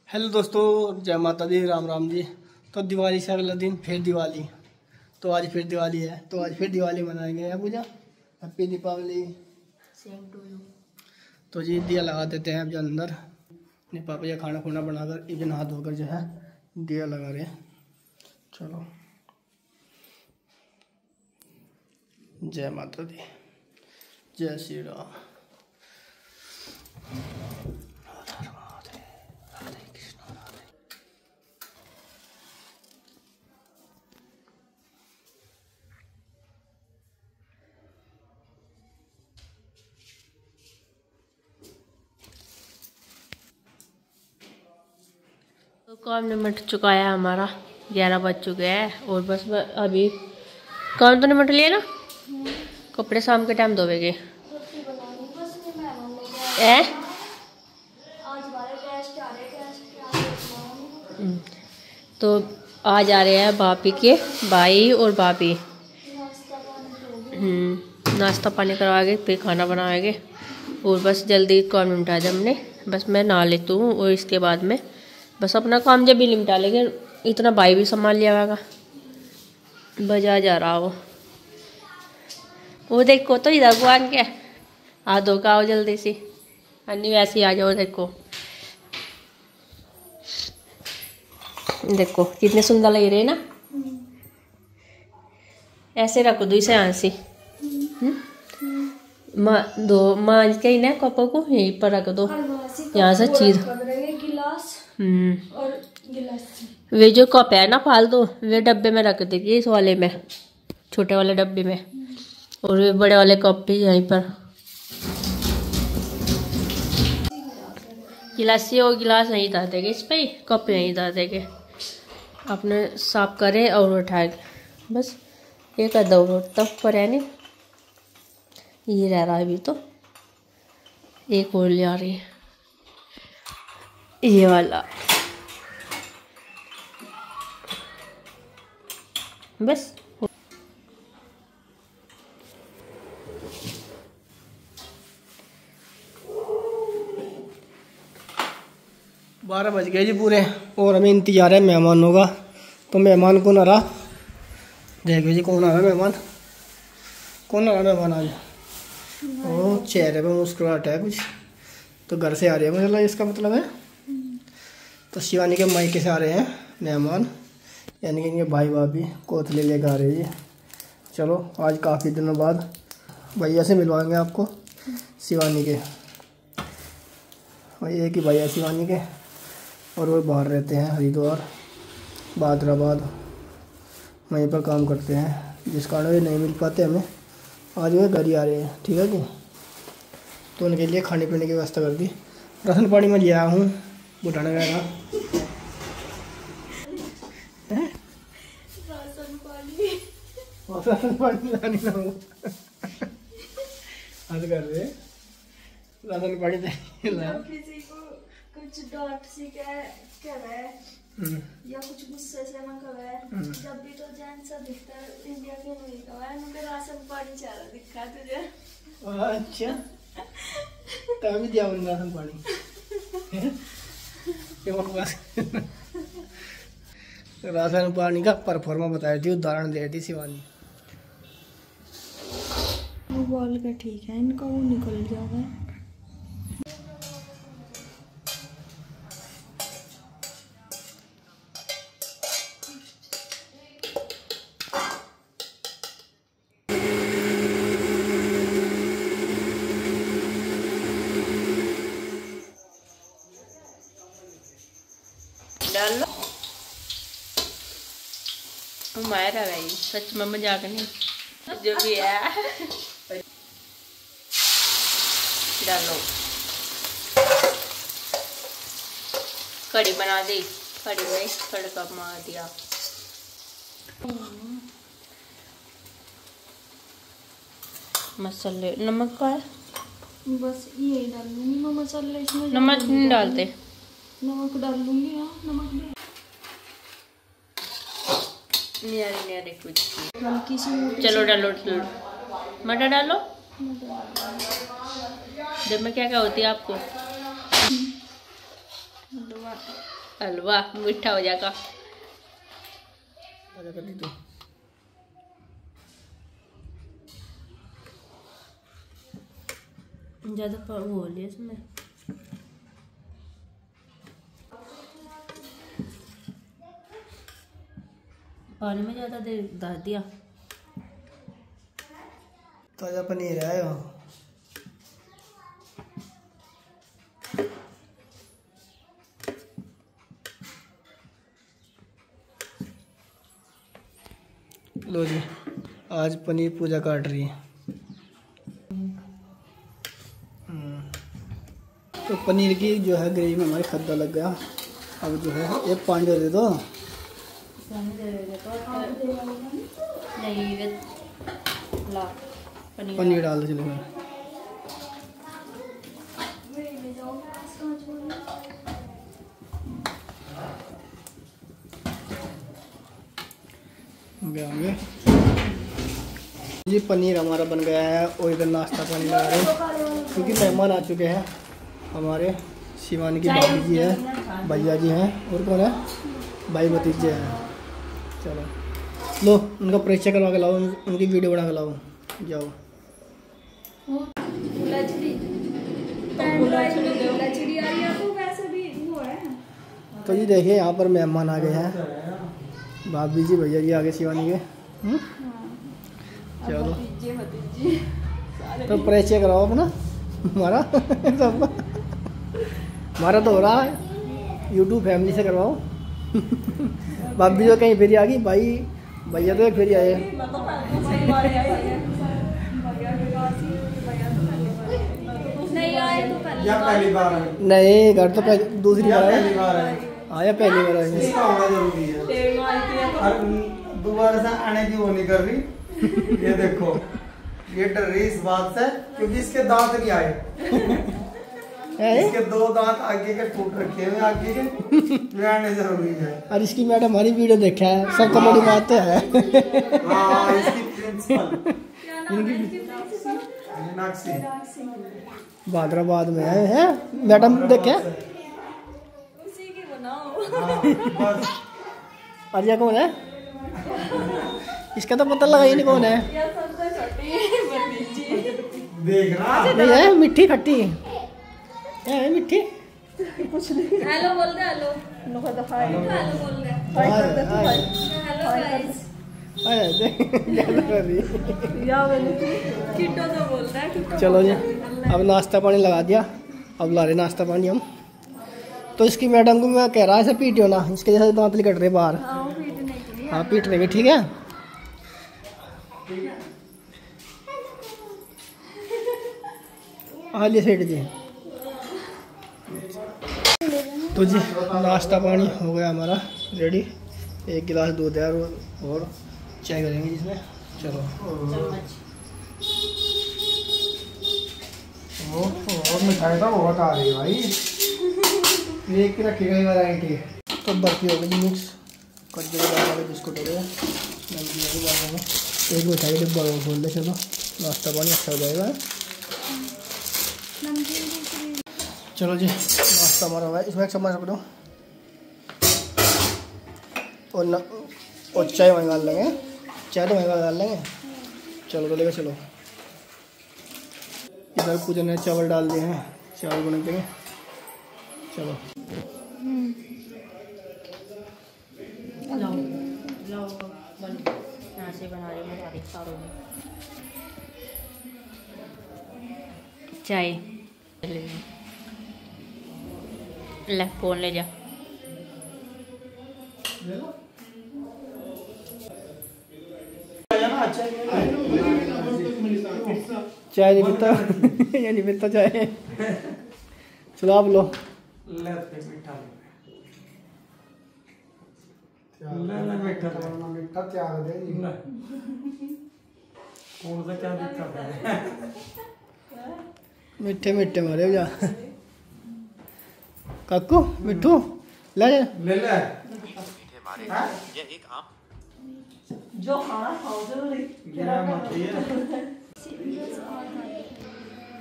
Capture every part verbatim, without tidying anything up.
Hello दोस्तों, जय माता दी, राम राम जी। तो दिवाली से अगला दिन फिर दिवाली। तो आज फिर दिवाली है, तो आज फिर दिवाली मनाएंगे। है पूजा, happy Deepavali. Same to you. तो जी दिया लगा देते हैं अभी अंदर। अपने पापा जी खाना खुना बनाकर इवन हाथ धोकर जो है दिया लगा रहे हैं। चलो, जय माता दी, जय श्री राम। तो काम निमट चुका है हमारा, ग्यारह बज चुके हैं और बस अभी काम तो निमट लिया ना। कपड़े शाम के टाइम धोवेगे। ए तो आज आ रहे हैं भाभी के भाई और भाभी। हम्म नाश्ता पानी करवाएंगे, फिर खाना बनाएंगे और बस जल्दी काम निपटा दे हमने। बस मैं नहा लेती हूँ और इसके बाद में बस अपना काम जब भी निपटा लेंगे। इतना भाई भी संभाल लिया होगा। बजा जा रहा हो वो, देखो तो इधर भगवान क्या आ दो का आओ जल्दी सी। अन्नी वैसे ही आ जाओ। देखो देखो कितने सुंदर लग रहे हैं ना। ऐसे रख दो इसे आंसी माँ दो मांझ के ही ना कपों को यहीं पर रख दो, यहाँ से चीर। हम्म और गिलास वे जो कप है ना फालतू, वे डब्बे में रख देगी, इस वाले में, छोटे वाले डब्बे में। और वे बड़े वाले कप भी यहीं पर। गिलासी और गिलास यहीं डाल देंगे, इस पे कप यहीं डाल देंगे। अपने साफ करें और उठाए बस एक आधा और तब पर है नहीं। ये रह रहा है अभी, तो एक और ले आ रही है ये वाला। बस बारह बज गए जी पूरे और हमें इंतजार है मेहमानों का। तो मेहमान कौन आ रहा, देखो जी कौन आ रहा मेहमान। कौन आ रहा मेहमान आज? ओ चेहरे पे मुस्कुराहट है कुछ, तो घर से आ रही है मुझे लगा, इसका मतलब है। तो शिवानी के मायके से आ रहे हैं मेहमान, यानी कि इनके भाई भाभी कोतले लेकर आ रहे हैं। चलो आज काफ़ी दिनों बाद भैया से मिलवाएंगे आपको, शिवानी के। और एक ही भैया शिवानी के, और वो बाहर रहते हैं हरिद्वार बादराबाद, वहीं पर काम करते हैं, जिस कारण वे नहीं मिल पाते हमें। आज वे घर ही आ रहे हैं, ठीक है जी। तो उनके लिए खाने पीने की व्यवस्था कर दी। राशन पानी में लिया हूँ बुढ़ाने का। राशन पानी लानी ना हो हद कर रहे। राशन पानी किसी को कुछ डांट सी कह कहे या कुछ गुस्से से ना कहे, जब भी तो जैन सा दिखता है इंडिया के नहीं कहा है उनका राशन पानी चाह रहा दिखा तुझे। अच्छा तभी दिया उन्हें राशन पानी। राशन पानी का परफॉर्मा बताई थी, उदाहरण दे दी शिवानी। वो बोल के ठीक है, इनका वो निकल जाएगा। डाल लो मायरा भाई, सच में मजाक नहीं, जो भी है डालो। कड़ी बना दी, कड़ी में तड़का मार दिया। मसाले नमक का है, बस यही डाल लूंगी मैं मसाला इसमें। नमक नहीं डालते, नमक डाल लूंगी। हाँ नमक नहीं आ रही, नहीं आ रही कुछ। हल्की सी चलो डालो, मटर डालो। जब में क्या क्या होती है आपको? हलवा मीठा हो जाएगा। ज़्यादा वो हो लिया इसमें। पानी में ज़्यादा देर डाल दिया। ताजा पनीर है। लो जी, आज पनीर पूजा काट रही है। तो पनीर की जो है ग्रेवी में हमारी खद्दा लग गया। अब जो है एक पानी दे दो। नहीं ला पनीर पनीर डाल दो। चलो होंगे जी। पनीर हमारा बन गया है और इधर नाश्ता पानी लगा रहे हैं क्योंकि मेहमान आ चुके हैं हमारे। शिवानी की भाभी जी है, भैया जी हैं और कौन है, भाई भतीजे हैं। चलो लो उनका परिचय करवा के लाओ, उनकी वीडियो बना के लाओ। जाओ तो जी देखिए यहाँ पर मेहमान आ गए हैं। भाभी जी भैया जी आगे शिवानी के। हुँ? चलो तो परिचय कराओ अपना हमारा। हमारा तो हो रहा है, यूट्यूब फैमिली से करवाओ। भाभी जो कहीं फिर आ गई, भाई भैया तो फिर आए। पहली बार नहीं घर तो दूसरी बार है। आया पहली बार है। इसका होना जरूरी है और दोबारा से आने की वो नहीं कर रही। ये देखो ये डर रही इस बात से क्योंकि इसके दांत नहीं आए। इसके दो दांत आगे के टूट रखे हुए आगे के आने जरूरी है। और इसकी मैडम हमारी वीडियो देखा है, सबको बड़ी बात है। हाँ इसकी प्रिंसिपल भादराबाद में है, है? मैडम देखे अर्या कौन है? इसका तो पता लगा ही नहीं कौन है। देख रहा नहीं है, मिट्टी खट्टी है, मिट्टी कुछ नहीं। हेलो बोल दे। हेलो हेलो बोल दे। हाय कर दे तू। Hi hello guys. हाय देख कर रही या बोल किट्टो तो बोल रहा है किट्टो। चलो जी अब नाश्ता पानी लगा दिया, अब ला रहे नाश्ता पानी हम। तो इसकी मैडम को मैं कह रहा है ऐसे पीटियो ना, इसके जैसे दांत निकट रहे बाहर। हाँ पीट लेंगे, ठीक है। आलिए सेठ जी। तो जी नाश्ता पानी हो गया हमारा रेडी। एक गिलास दूध है और चाय करेंगे जिसमें। चलो और मिठाई तो बहुत आ रही है भाई। एक रखेगा वैरायटी। तो बर्फी हो गई मिक्स, कच्चे के बिस्कुट हो गया, एक मिठाई का डिब्बा खोल दे। चलो नाश्ता पानी अच्छा हो जाएगा। चलो जी नाश्ता हमारा हुआ है, इसमें एक चम्मच रख दो और न और चाय वहीं डाल लेंगे, चाय तो वहीं डाल लेंगे। चलो तो लेकर चलो। इधर पूजा ने चावल डाल दिए हैं, चावल बना देंगे। चलो लाओ लाओ बन यहाँ से बना रही हूँ सारी चारों में चाय। ले फोन ले जा। चाय नहीं पीता या नहीं पीता चाय। चलो आप लो। मीठा त्याग दे। कौन सा क्या दिक्कत है? मीठे मीठे मारे जा काकू मिठू ले ले ले। ये एक आम जो खाना खाओ जरूरी।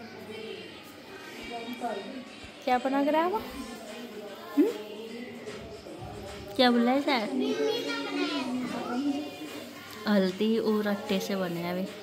क्या बना कर आया वो? क्या बोला है सर? हल्दी और आटे से बने हैं अभी।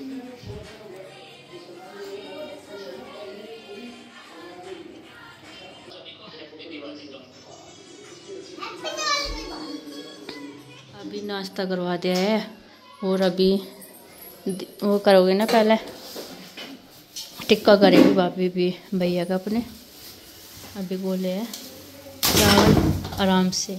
अभी नाश्ता करवा दिया है और अभी वो करोगे ना, पहले टिक्का करेगी भाभी भी भैया का अपने। अभी बोले हैं चावल आराम से।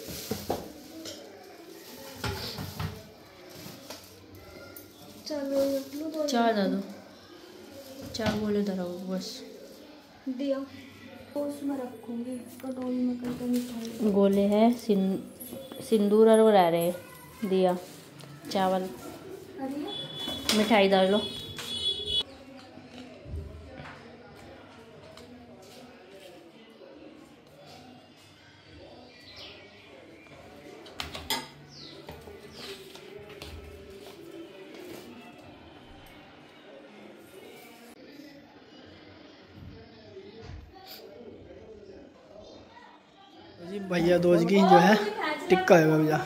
चाय दे दो, चाय बोले धरो बस दिया उसमें रखूंगी कटोरी में करके मिठाई। गोले है सिं, सिंदूर और वो रह रहे दिया चावल मिठाई डाल लो। जी भैया दोज की जो है टिक्का है भैया।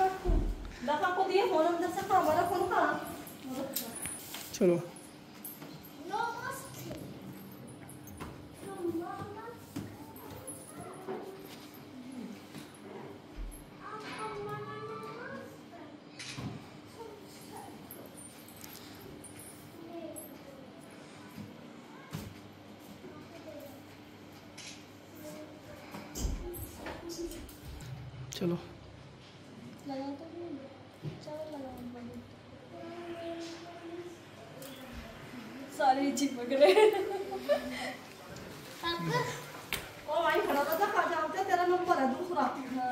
चलो चलो सारे चिपक रहे। ओ भाई खड़ा था खा जाओ तेरा नंबर है दूसरा।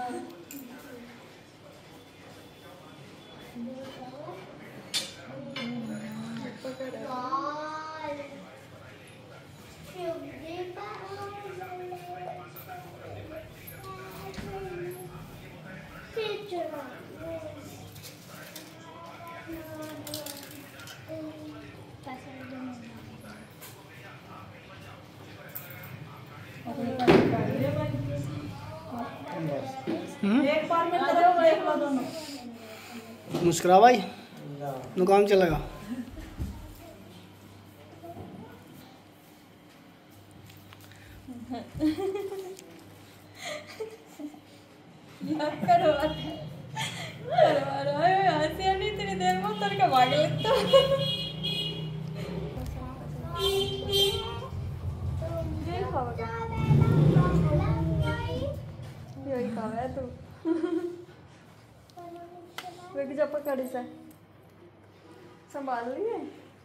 एक बार में तरफ देख लो दोनों। मुस्कुरा भाई नु काम चलेगा। करवा करवा रहा है हंसी नहीं इतनी देर में उतर के भाग लेता। यही खावा है तू वे जब पकड़ी से संभाल लिए।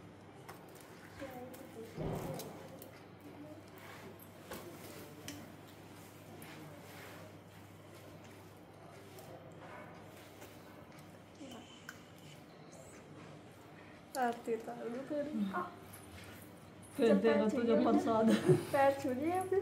आरती तारू तेरी फिर देगा तुझे प्रसाद। पैर छू लिए अभी।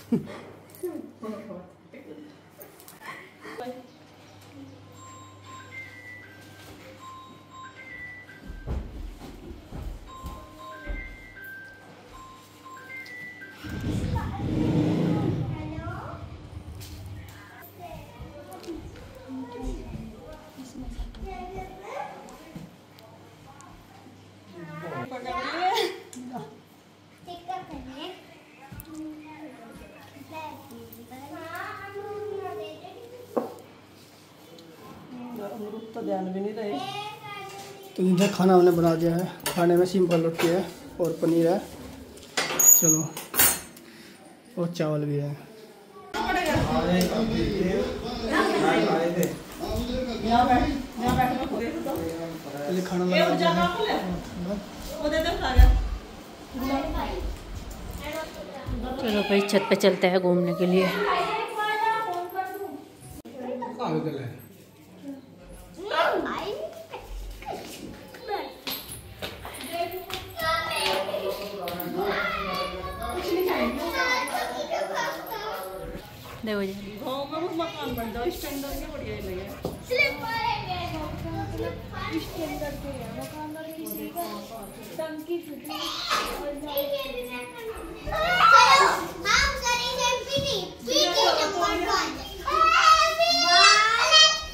तो ध्यान भी नहीं रहे। तो इधर खाना हमने बना दिया है। खाने में सिंपल रोटी है और पनीर है। चलो और चावल भी है। यहाँ बैठ यहाँ बैठ पहले खाना लगा दिया है। वो दे दे खा गया। चलो भाई छत पे चलते हैं घूमने के लिए। देखो जी गाँव में कुछ मकान बन जाओ स्टैंडर्ड के बढ़िया ही लगे। स्टैंडर्ड के है मकान किसी का टंकी फूटी हम करेंगे पीटी पीटी नंबर वन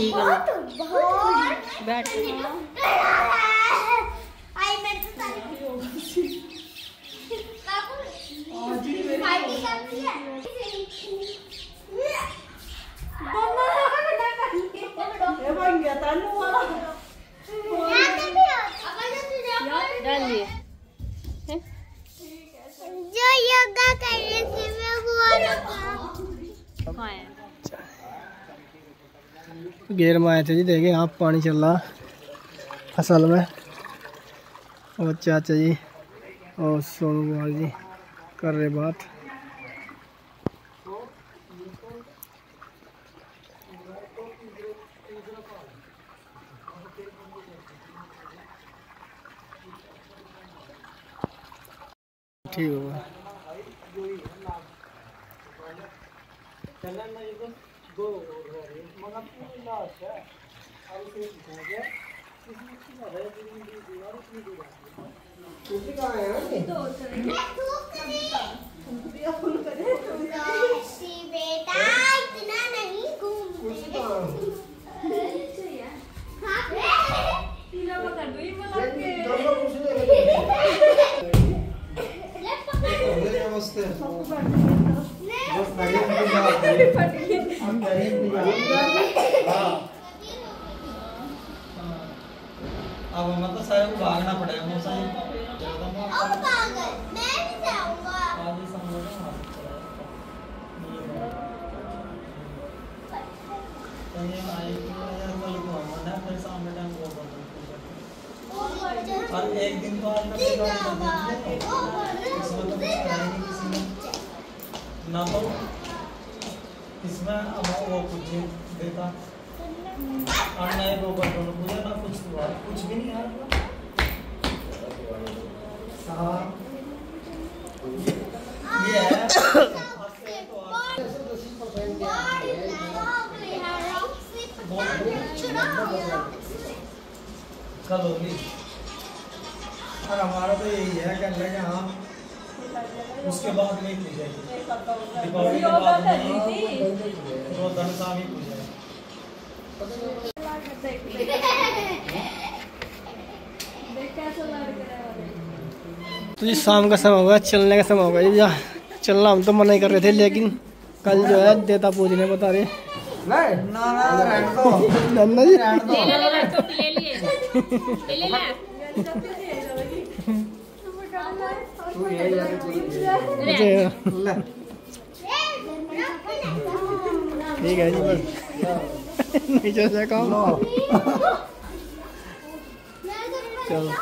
ठीक है बैठ। डालिए जो योगा करने से मैं हुआ गेर में आए थे जी, देखे यहाँ पानी चल रहा फसल में, और चाचा जी और सोनू कुमार जी कर रहे बात। ठीक होगा। बेटा इतना नहीं अब हमें तो सारे भागना पड़ेगा मौसा जी। अब पागल मैं नहीं जाऊंगा। आज ही समझो ना ये आई यार कल को हम ना फिर सामने टाइम को और एक दिन बाद में इसमें तो कुछ कराया नहीं किसी ने ना, तो इसमें अब वो कुछ देता और नए को बटन मुझे ना कुछ हुआ, कुछ भी नहीं यार। हाँ ये है कल होगी। और हमारा तो यही है कि अल्लाह के हाँ उसके बाद नहीं पूछेगी, दीपावली के बाद नहीं तो धन सा भी पूछेगा। तो जी शाम का समय होगा, चलने का समय होगा जी। चलना हम तो मना ही कर रहे थे, लेकिन कल जो है देवता पूजने बता रहे। नहीं ना ना रहने दो नन्ना जी रहने दो। ले ले तो ले लिए ले ले तू ये यार ठीक है जी, बस नहीं चल जाए काम। चलो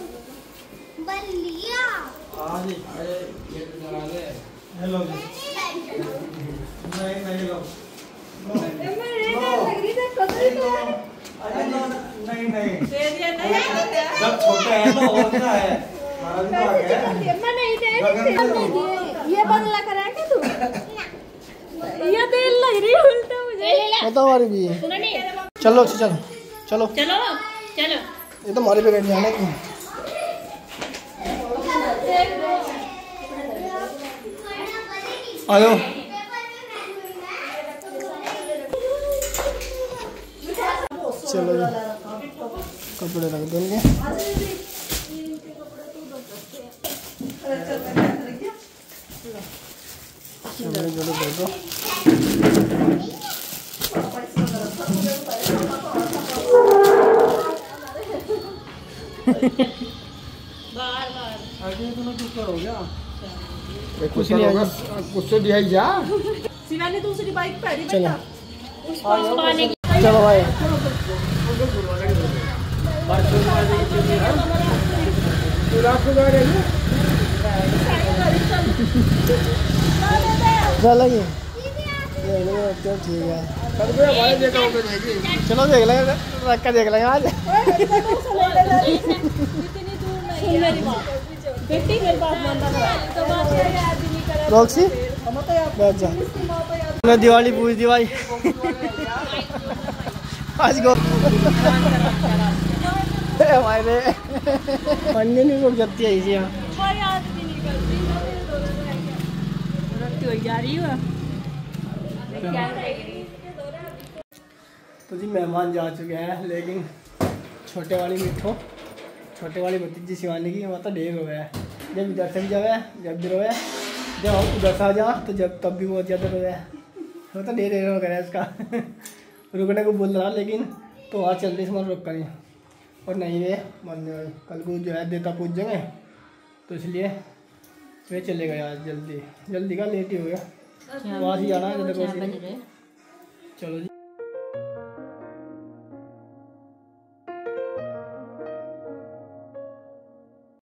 बलिया आज अरे ये तो जरा ले हेलो जी नहीं नहीं लो नहीं नहीं जब छोटे हैं तो और क्या है हमारा भी तो आगे है। ये बदला करा के तू ये दिल लग रही उल्टा मुझे। वो तो हमारी भी है। सुनो नहीं चलो चलो चलो चलो चलो ये तो हमारे पे बैठ जाने की। आ जाओ चलो जी, कपड़े रख देंगे। जल्दी जल्दी कर दो। बार बार आगे तो ना कुछ हो गया कुछ नहीं आएगा। कुछ तो दिया जा। शिवानी दूसरी बाइक पे है चलो उसको पाने की चलो भाई चलेंगे ठीक है। चलो देख लेंगे, रख के देख लेंगे आज। बेटी मेरी बात मानना तो बात याद ही नहीं करा। रॉक्सी बैठ जा, मैं दिवाली पूछ दी भाई आज को हमारे पढ़ने नहीं रुक जाती है इसी यहाँ। कोई याद भी नहीं करती रखती हो जा रही हो। तो जी मेहमान जा चुके हैं, लेकिन छोटे वाली मिठो छोटे वाली भतीजी शिवानी की वहाँ तो ढेर हो गया है। जब इधर से भी जावे जब भी रोए, जब हम उधर से आ जा तो जब तब भी बहुत ज़्यादा रोए, वो तो ढेर ढेर हो गया है इसका। रुकने को बोल रहा लेकिन तो वहाँ चल रही इसमें रुक नहीं, और नहीं वे मन कल को जो है देवता पूज जाएंगे, तो इसलिए वे चले गए आज जल्दी जल्दी का लेट ही हो गया, वहाँ से जाना है। चलो जी।